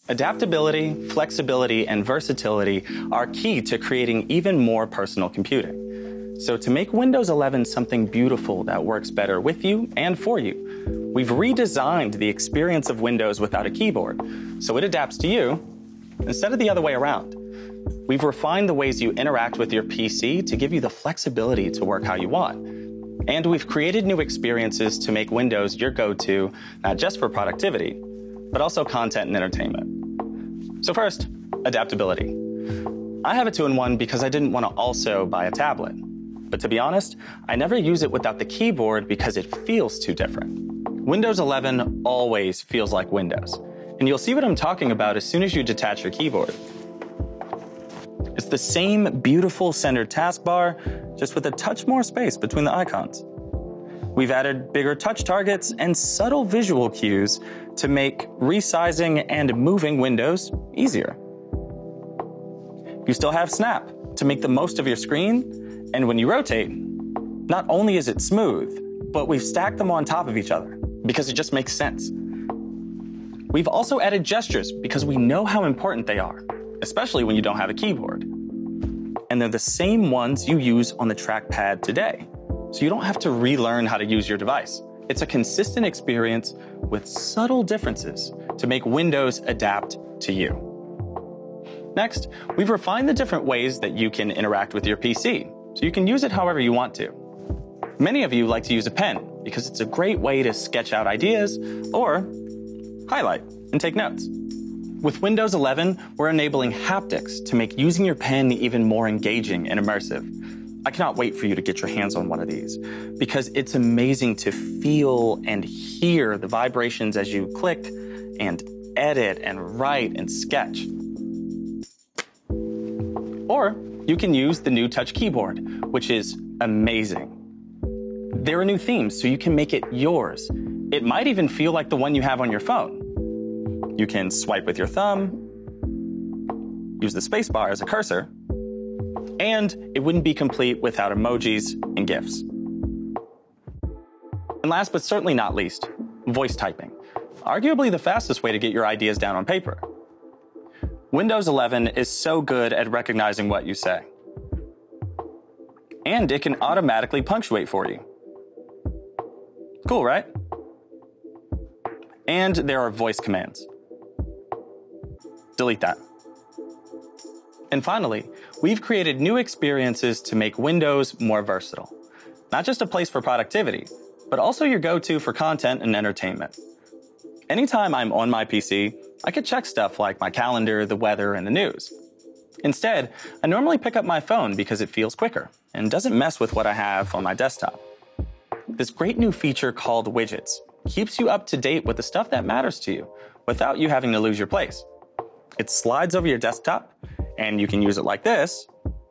Adaptability, flexibility, and versatility are key to creating even more personal computing. So to make Windows 11 something beautiful that works better with you and for you, we've redesigned the experience of Windows without a keyboard, so it adapts to you instead of the other way around. We've refined the ways you interact with your PC to give you the flexibility to work how you want. And we've created new experiences to make Windows your go-to, not just for productivity, but also content and entertainment. So first, adaptability. I have a 2-in-1 because I didn't want to also buy a tablet. But to be honest, I never use it without the keyboard because it feels too different. Windows 11 always feels like Windows. And you'll see what I'm talking about as soon as you detach your keyboard. It's the same beautiful centered taskbar, just with a touch more space between the icons. We've added bigger touch targets and subtle visual cues to make resizing and moving windows easier. You still have Snap to make the most of your screen, and when you rotate, not only is it smooth, but we've stacked them on top of each other because it just makes sense. We've also added gestures because we know how important they are, especially when you don't have a keyboard. And they're the same ones you use on the trackpad today, so you don't have to relearn how to use your device. It's a consistent experience with subtle differences to make Windows adapt to you. Next, we've refined the different ways that you can interact with your PC, so you can use it however you want to. Many of you like to use a pen because it's a great way to sketch out ideas or highlight and take notes. With Windows 11, we're enabling haptics to make using your pen even more engaging and immersive. I cannot wait for you to get your hands on one of these because it's amazing to feel and hear the vibrations as you click and edit and write and sketch. Or you can use the new touch keyboard, which is amazing. There are new themes, so you can make it yours. It might even feel like the one you have on your phone. You can swipe with your thumb, use the spacebar as a cursor, and it wouldn't be complete without emojis and GIFs. And last but certainly not least, voice typing. Arguably the fastest way to get your ideas down on paper. Windows 11 is so good at recognizing what you say. And it can automatically punctuate for you. Cool, right? And there are voice commands. Delete that. And finally, we've created new experiences to make Windows more versatile. Not just a place for productivity, but also your go-to for content and entertainment. Anytime I'm on my PC, I could check stuff like my calendar, the weather, and the news. Instead, I normally pick up my phone because it feels quicker and doesn't mess with what I have on my desktop. This great new feature called Widgets keeps you up to date with the stuff that matters to you without you having to lose your place. It slides over your desktop, and you can use it like this,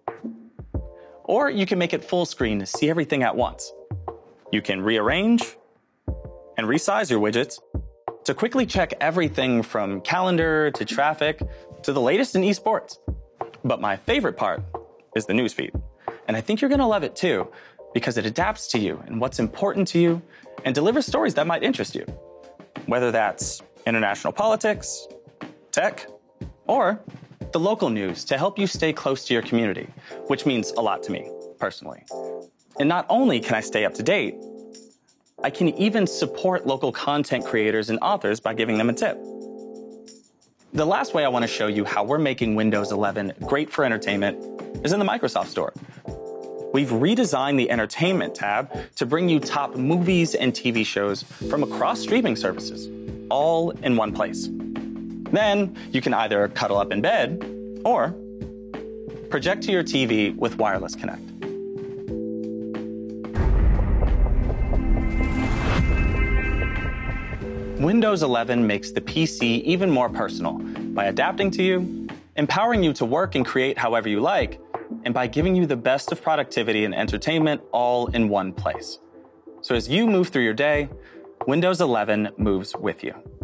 or you can make it full screen to see everything at once. You can rearrange and resize your widgets to quickly check everything from calendar to traffic to the latest in esports. But my favorite part is the newsfeed, and I think you're gonna love it too, because it adapts to you and what's important to you and delivers stories that might interest you, whether that's international politics, tech, or the local news to help you stay close to your community, which means a lot to me, personally. And not only can I stay up to date, I can even support local content creators and authors by giving them a tip. The last way I want to show you how we're making Windows 11 great for entertainment is in the Microsoft Store. We've redesigned the Entertainment tab to bring you top movies and TV shows from across streaming services, all in one place. Then you can either cuddle up in bed or project to your TV with Wireless Connect. Windows 11 makes the PC even more personal by adapting to you, empowering you to work and create however you like, and by giving you the best of productivity and entertainment all in one place. So as you move through your day, Windows 11 moves with you.